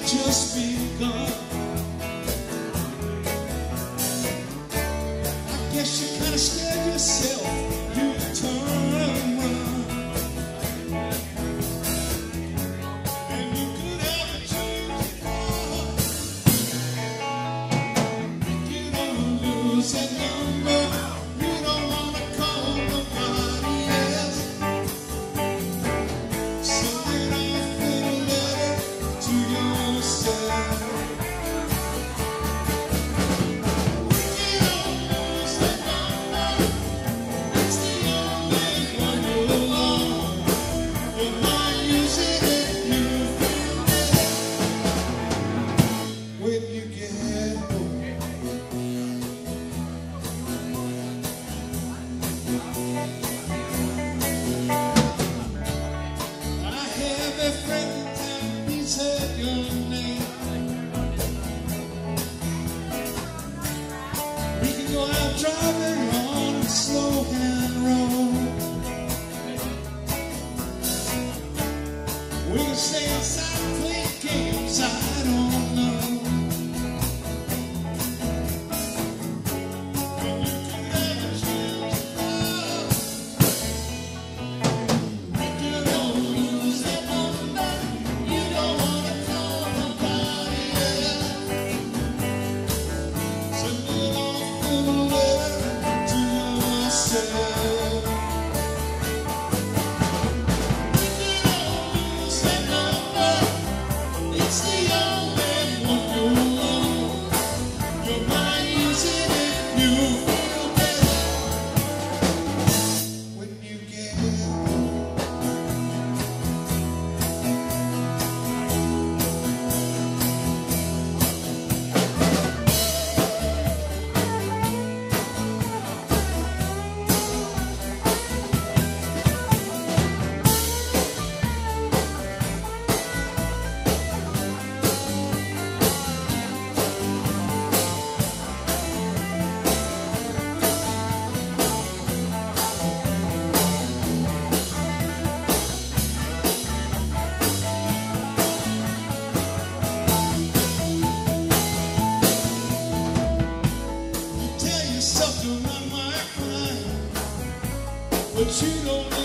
just begun. I guess you kind of scared yourself. You turn and run, and you could have changed your heart. You don't lose that number. You don't want to call nobody else. Send it off in a letter to yourself. Driving on a slow hand road, we can stay inside and play games I don't know. And you can never change love. You don't lose that number. You don't want to call nobody else. Send it off in a letter to yourself. You don't lose that number. It's the only one you own. Your mind using it, you feel better when you get home. Tell yourself to run my crime, but you don't know.